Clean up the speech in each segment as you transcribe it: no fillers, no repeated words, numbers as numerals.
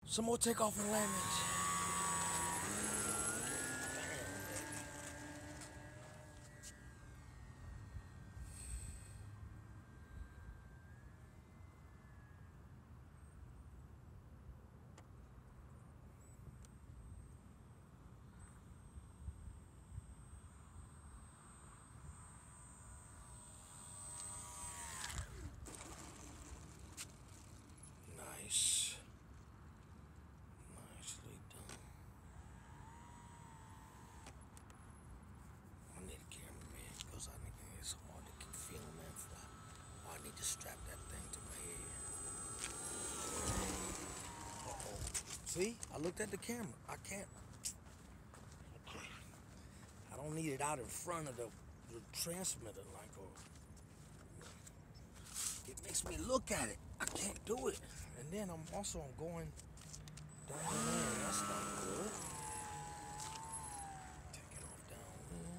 Some more takeoff and landings. Nice. Nicely done. I need a cameraman because I need to get someone to keep filming and fly. I need to strap that thing to my head. Uh-oh. See? I looked at the camera. I can't. Okay. I don't need it out in front of the transmitter like it makes me look at it. I can't do it. And then I'm going down there. That's not good. Take it off down there.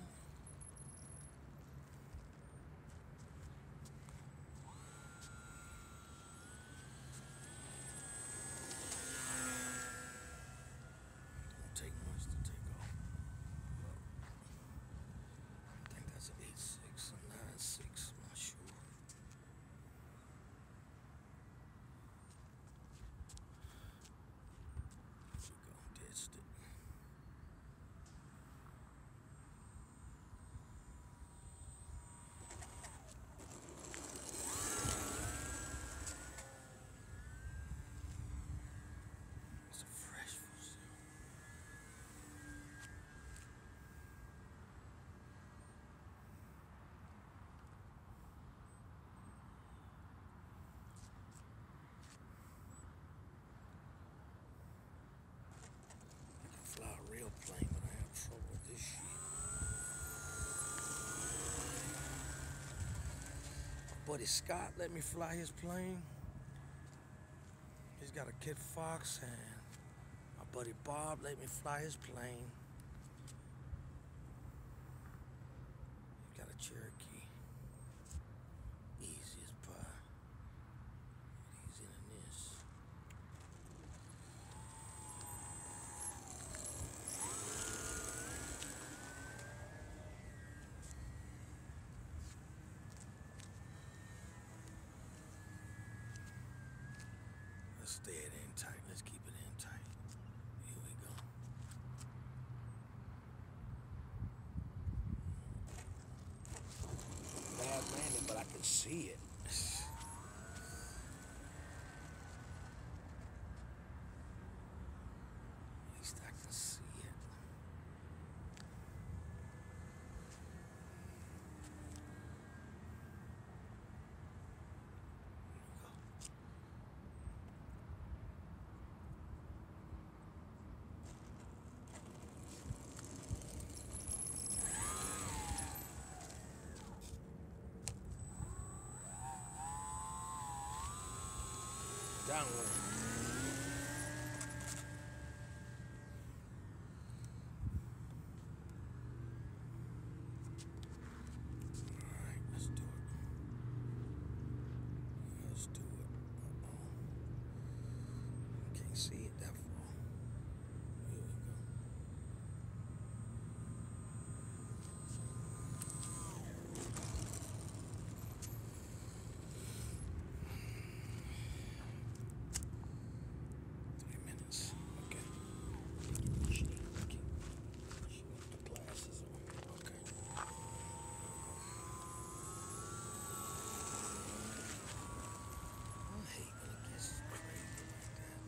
Don't take much to take off. I think that's an 8.6 or 9.6. I'm not sure. Dead stick. It's a fresh fossil. I can fly a real plane, but I have trouble with this shit. My buddy Scott let me fly his plane. He's got a Kit Fox, and my buddy Bob let me fly his plane. He's got a Cherokee. Easy as pie. Easier than this. Let's stay it in tight. Let's keep it in tight. Here we go. Bad landing, but I can see it. At least I can see it. Downwind. Alright, let's do it. Let's do it. Uh-oh. Can't see it that far. Here we go. 3 minutes. Okay. Keep the glasses on. Okay. I hate when it gets crazy like that.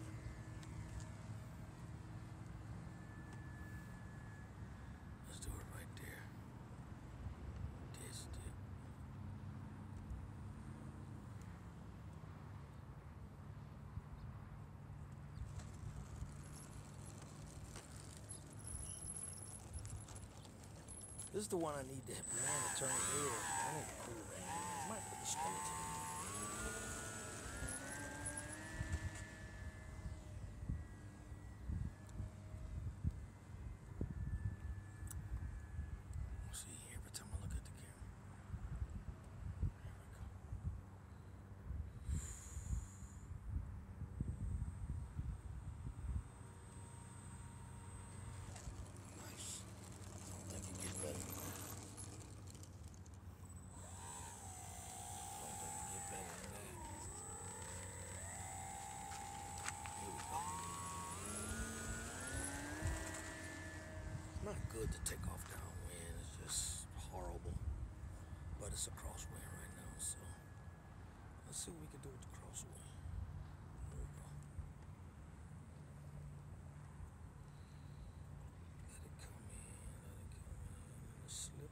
Let's do it right there. Dead stick. This is the one I need to man to turn his head. I need to cool that. I might put the skeleton in. See, every time I look at the camera. There we go. good to take off downwind. It's just horrible. But it's a crosswind right now, so let's see what we can do with the crosswind. There we go. Let it come in, slip.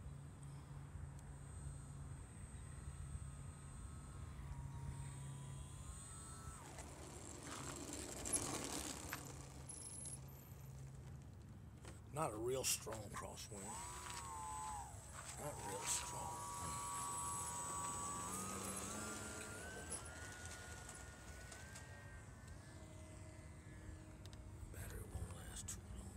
Not a real strong crosswind. Not real strong. Battery won't last too long.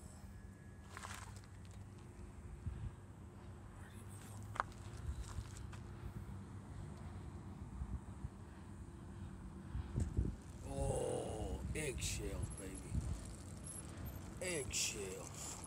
Right, here we go. Oh, eggshells, baby. Eggshells.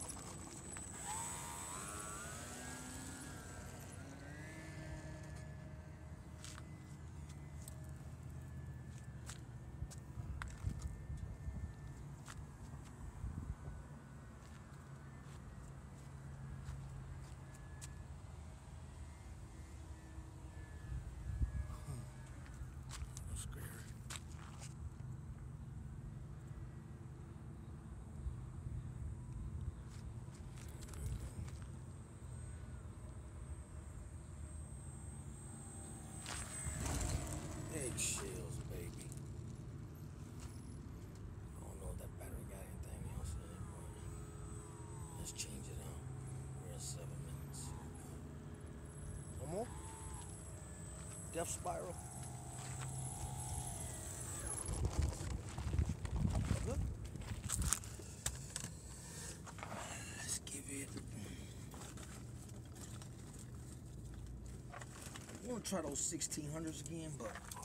Eggshells, baby. I don't know if that battery got anything else in it, but let's change it out. We're at 7 minutes. No more? Death spiral. Good. Let's give it. I want to try those 1600s again, but